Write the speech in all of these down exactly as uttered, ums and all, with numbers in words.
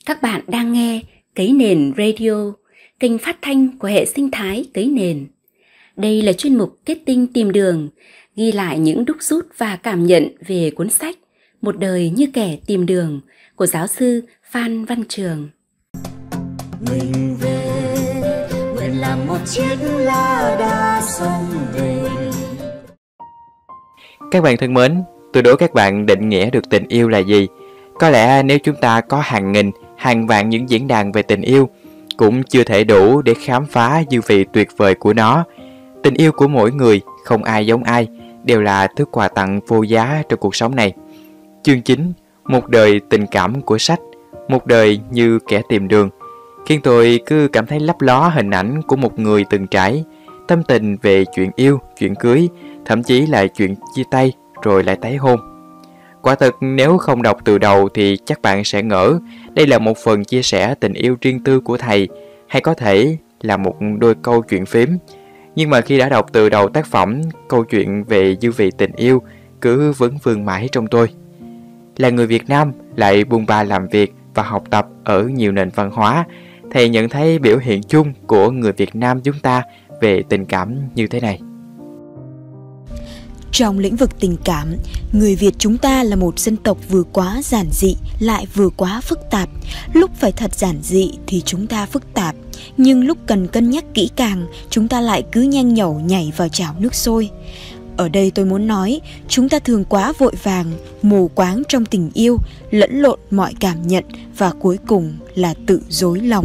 Các bạn đang nghe Cấy Nền Radio, kênh phát thanh của hệ sinh thái Cấy Nền. Đây là chuyên mục Kết tinh tìm đường, ghi lại những đúc rút và cảm nhận về cuốn sách Một đời như kẻ tìm đường của giáo sư Phan Văn Trường. Mình về, nguyện làm một chiếc lá đa sông về. Các bạn thân mến, tôi đố các bạn định nghĩa được tình yêu là gì? Có lẽ nếu chúng ta có hàng nghìn, hàng vạn những diễn đàn về tình yêu, cũng chưa thể đủ để khám phá dư vị tuyệt vời của nó. Tình yêu của mỗi người, không ai giống ai, đều là thứ quà tặng vô giá trong cuộc sống này. Chương chín, một đời tình cảm của sách, một đời như kẻ tìm đường, khiến tôi cứ cảm thấy lấp ló hình ảnh của một người từng trải, tâm tình về chuyện yêu, chuyện cưới, thậm chí là chuyện chia tay rồi lại tái hôn. Quả thực nếu không đọc từ đầu thì chắc bạn sẽ ngỡ đây là một phần chia sẻ tình yêu riêng tư của thầy, hay có thể là một đôi câu chuyện phím. Nhưng mà khi đã đọc từ đầu tác phẩm, câu chuyện về dư vị tình yêu cứ vấn vương mãi trong tôi. Là người Việt Nam lại bôn ba làm việc và học tập ở nhiều nền văn hóa, thầy nhận thấy biểu hiện chung của người Việt Nam chúng ta về tình cảm như thế này. Trong lĩnh vực tình cảm, người Việt chúng ta là một dân tộc vừa quá giản dị lại vừa quá phức tạp. Lúc phải thật giản dị thì chúng ta phức tạp, nhưng lúc cần cân nhắc kỹ càng, chúng ta lại cứ nhanh nhẩu nhảy vào chảo nước sôi. Ở đây tôi muốn nói, chúng ta thường quá vội vàng, mù quáng trong tình yêu, lẫn lộn mọi cảm nhận và cuối cùng là tự dối lòng.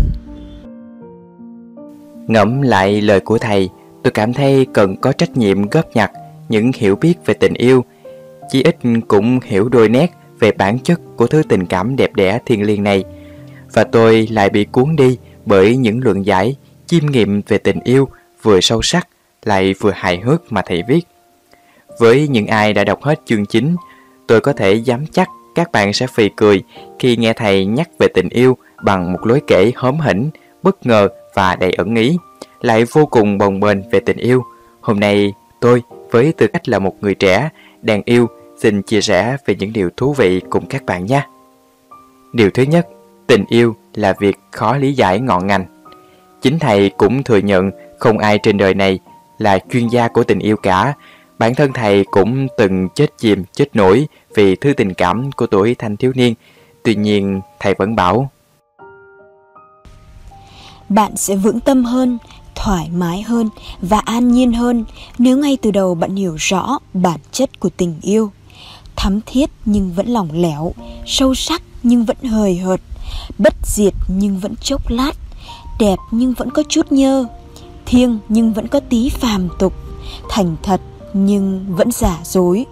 Ngẫm lại lời của thầy, tôi cảm thấy cần có trách nhiệm góp nhặt những hiểu biết về tình yêu, chí ít cũng hiểu đôi nét về bản chất của thứ tình cảm đẹp đẽ thiêng liêng này. Và tôi lại bị cuốn đi bởi những luận giải, chiêm nghiệm về tình yêu vừa sâu sắc lại vừa hài hước mà thầy viết. Với những ai đã đọc hết chương chín, tôi có thể dám chắc các bạn sẽ phì cười khi nghe thầy nhắc về tình yêu bằng một lối kể hóm hỉnh, bất ngờ và đầy ẩn ý, lại vô cùng bồng bềnh về tình yêu. Hôm nay tôi, với tư cách là một người trẻ đang yêu, xin chia sẻ về những điều thú vị cùng các bạn nhé. Điều thứ nhất, tình yêu là việc khó lý giải ngọn ngành. Chính thầy cũng thừa nhận không ai trên đời này là chuyên gia của tình yêu cả. Bản thân thầy cũng từng chết chìm, chết nổi vì thứ tình cảm của tuổi thanh thiếu niên. Tuy nhiên, thầy vẫn bảo: bạn sẽ vững tâm hơn, thoải mái hơn và an nhiên hơn nếu ngay từ đầu bạn hiểu rõ bản chất của tình yêu. Thắm thiết nhưng vẫn lỏng lẻo, sâu sắc nhưng vẫn hời hợt, bất diệt nhưng vẫn chốc lát, đẹp nhưng vẫn có chút nhơ, thiêng nhưng vẫn có tí phàm tục, thành thật nhưng vẫn giả dối.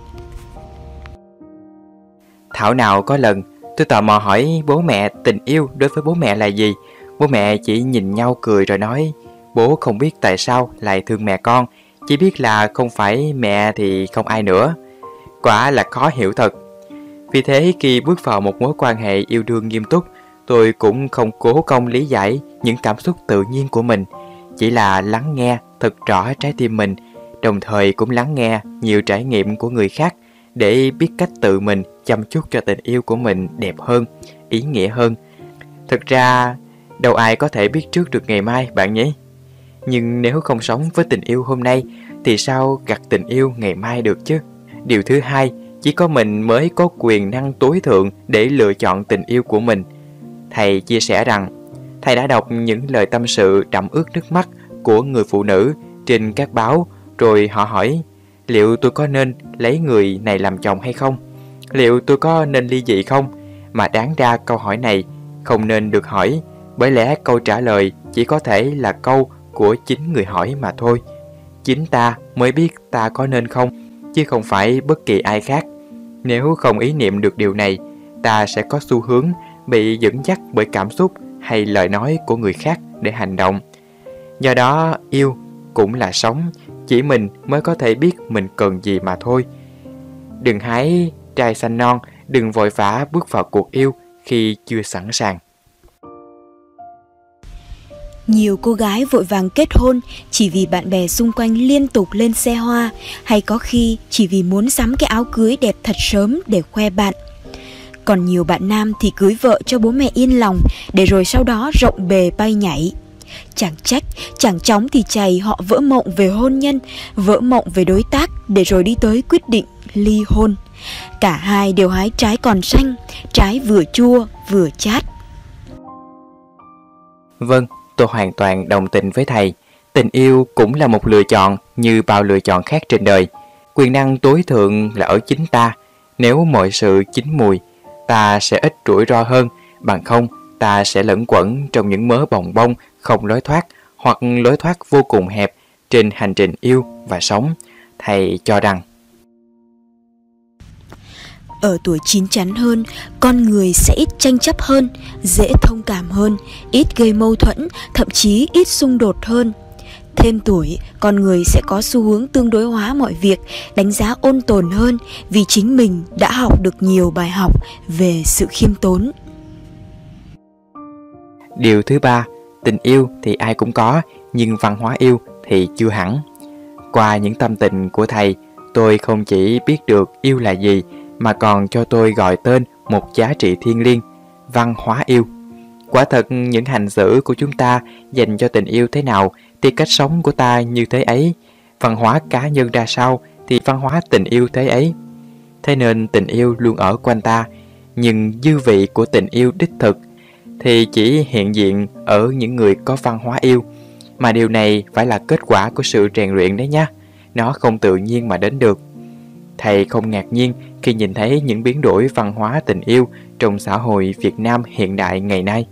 Thảo nào có lần tôi tò mò hỏi bố mẹ tình yêu đối với bố mẹ là gì. Bố mẹ chỉ nhìn nhau cười rồi nói: bố không biết tại sao lại thương mẹ con, chỉ biết là không phải mẹ thì không ai nữa. Quả là khó hiểu thật. Vì thế khi bước vào một mối quan hệ yêu đương nghiêm túc, tôi cũng không cố công lý giải những cảm xúc tự nhiên của mình, chỉ là lắng nghe thật rõ trái tim mình, đồng thời cũng lắng nghe nhiều trải nghiệm của người khác để biết cách tự mình chăm chút cho tình yêu của mình đẹp hơn, ý nghĩa hơn. Thực ra đâu ai có thể biết trước được ngày mai bạn nhé. Nhưng nếu không sống với tình yêu hôm nay thì sao gặt tình yêu ngày mai được chứ? Điều thứ hai, chỉ có mình mới có quyền năng tối thượng để lựa chọn tình yêu của mình. Thầy chia sẻ rằng thầy đã đọc những lời tâm sự đẫm ướt nước mắt của người phụ nữ trên các báo, rồi họ hỏi: liệu tôi có nên lấy người này làm chồng hay không? Liệu tôi có nên ly dị không? Mà đáng ra câu hỏi này không nên được hỏi, bởi lẽ câu trả lời chỉ có thể là câu của chính người hỏi mà thôi. Chính ta mới biết ta có nên không, chứ không phải bất kỳ ai khác. Nếu không ý niệm được điều này, ta sẽ có xu hướng bị dẫn dắt bởi cảm xúc hay lời nói của người khác để hành động. Do đó, yêu cũng là sống, chỉ mình mới có thể biết mình cần gì mà thôi. Đừng hái trai xanh non, đừng vội vã bước vào cuộc yêu khi chưa sẵn sàng. Nhiều cô gái vội vàng kết hôn chỉ vì bạn bè xung quanh liên tục lên xe hoa, hay có khi chỉ vì muốn sắm cái áo cưới đẹp thật sớm để khoe bạn. Còn nhiều bạn nam thì cưới vợ cho bố mẹ yên lòng, để rồi sau đó rộng bề bay nhảy. Chẳng trách, chẳng chóng thì chày họ vỡ mộng về hôn nhân, vỡ mộng về đối tác, để rồi đi tới quyết định ly hôn. Cả hai đều hái trái còn xanh, trái vừa chua vừa chát. Vâng, tôi hoàn toàn đồng tình với thầy. Tình yêu cũng là một lựa chọn như bao lựa chọn khác trên đời. Quyền năng tối thượng là ở chính ta. Nếu mọi sự chín mùi, ta sẽ ít rủi ro hơn, bằng không ta sẽ lẫn quẩn trong những mớ bồng bông không lối thoát, hoặc lối thoát vô cùng hẹp trên hành trình yêu và sống. Thầy cho rằng ở tuổi chín chắn hơn, con người sẽ ít tranh chấp hơn, dễ thông cảm hơn, ít gây mâu thuẫn, thậm chí ít xung đột hơn. Thêm tuổi, con người sẽ có xu hướng tương đối hóa mọi việc, đánh giá ôn tồn hơn, vì chính mình đã học được nhiều bài học về sự khiêm tốn. Điều thứ ba, tình yêu thì ai cũng có, nhưng văn hóa yêu thì chưa hẳn. Qua những tâm tình của thầy, tôi không chỉ biết được yêu là gì, mà còn cho tôi gọi tên một giá trị thiêng liêng, văn hóa yêu. Quả thật, những hành xử của chúng ta dành cho tình yêu thế nào thì cách sống của ta như thế ấy. Văn hóa cá nhân ra sao thì văn hóa tình yêu thế ấy. Thế nên tình yêu luôn ở quanh ta, nhưng dư vị của tình yêu đích thực thì chỉ hiện diện ở những người có văn hóa yêu. Mà điều này phải là kết quả của sự rèn luyện đấy nhé. Nó không tự nhiên mà đến được. Thầy không ngạc nhiên khi nhìn thấy những biến đổi văn hóa tình yêu trong xã hội Việt Nam hiện đại ngày nay.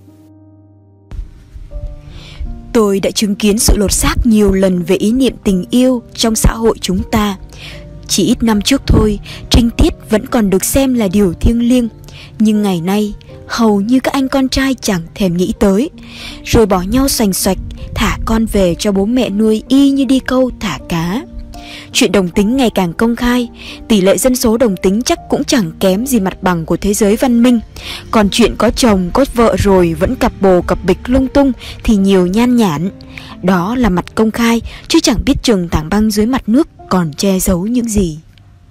Tôi đã chứng kiến sự lột xác nhiều lần về ý niệm tình yêu trong xã hội chúng ta. Chỉ ít năm trước thôi, trinh tiết vẫn còn được xem là điều thiêng liêng. Nhưng ngày nay, hầu như các anh con trai chẳng thèm nghĩ tới. Rồi bỏ nhau xoành xoạch, thả con về cho bố mẹ nuôi y như đi câu thả cá. Chuyện đồng tính ngày càng công khai, tỷ lệ dân số đồng tính chắc cũng chẳng kém gì mặt bằng của thế giới văn minh. Còn chuyện có chồng, có vợ rồi vẫn cặp bồ cặp bịch lung tung thì nhiều nhan nhản. Đó là mặt công khai, chứ chẳng biết chừng tảng băng dưới mặt nước còn che giấu những gì.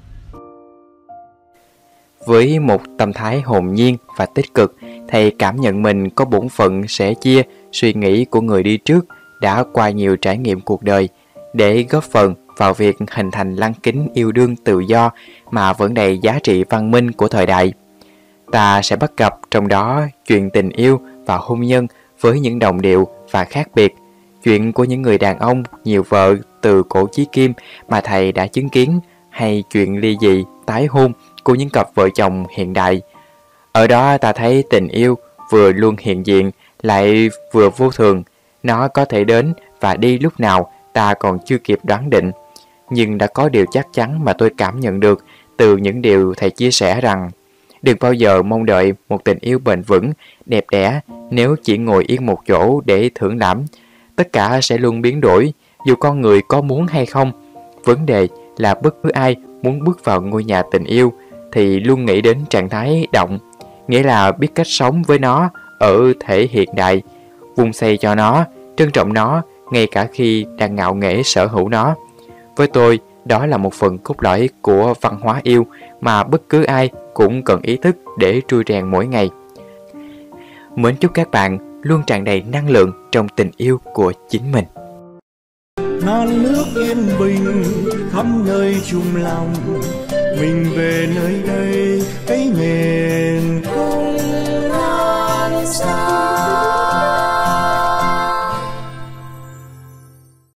Với một tâm thái hồn nhiên và tích cực, thầy cảm nhận mình có bổn phận sẻ chia suy nghĩ của người đi trước đã qua nhiều trải nghiệm cuộc đời, để góp phần vào việc hình thành lăng kính yêu đương tự do mà vẫn đầy giá trị văn minh của thời đại. Ta sẽ bắt gặp trong đó chuyện tình yêu và hôn nhân với những đồng điệu và khác biệt, chuyện của những người đàn ông nhiều vợ từ cổ chí kim mà thầy đã chứng kiến, hay chuyện ly dị, tái hôn của những cặp vợ chồng hiện đại. Ở đó ta thấy tình yêu vừa luôn hiện diện lại vừa vô thường. Nó có thể đến và đi lúc nào ta còn chưa kịp đoán định. Nhưng đã có điều chắc chắn mà tôi cảm nhận được từ những điều thầy chia sẻ rằng đừng bao giờ mong đợi một tình yêu bền vững, đẹp đẽ nếu chỉ ngồi yên một chỗ để thưởng lãm. Tất cả sẽ luôn biến đổi, dù con người có muốn hay không. Vấn đề là bất cứ ai muốn bước vào ngôi nhà tình yêu thì luôn nghĩ đến trạng thái động, nghĩa là biết cách sống với nó ở thể hiện đại, vun xây cho nó, trân trọng nó ngay cả khi đang ngạo nghễ sở hữu nó. Với tôi, đó là một phần cốt lõi của văn hóa yêu mà bất cứ ai cũng cần ý thức để trui rèn mỗi ngày. Mến chúc các bạn luôn tràn đầy năng lượng trong tình yêu của chính mình. Non nước yên bình khắp nơi chung lòng, mình về nơi đây cái nền không non xa.